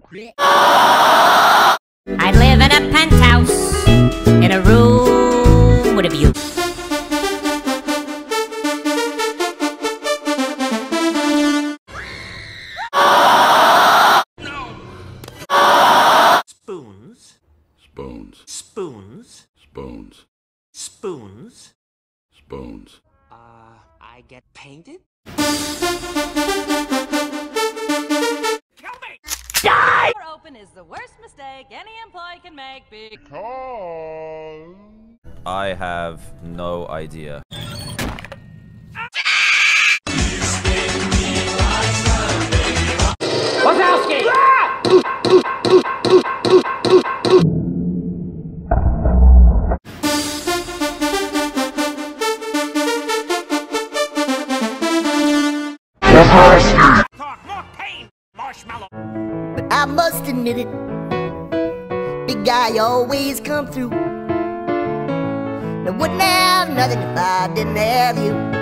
I live in a penthouse, in a room with a view. Spoons. Spoons. Spoons. Spoons. Spoons. Spoons. I get painted? Die! Open is the worst mistake any employee can make Because I have no idea. Wazowski! Talk more pain, marshmallow. But I must admit it, big guy always come through. I wouldn't have nothing if I didn't have you.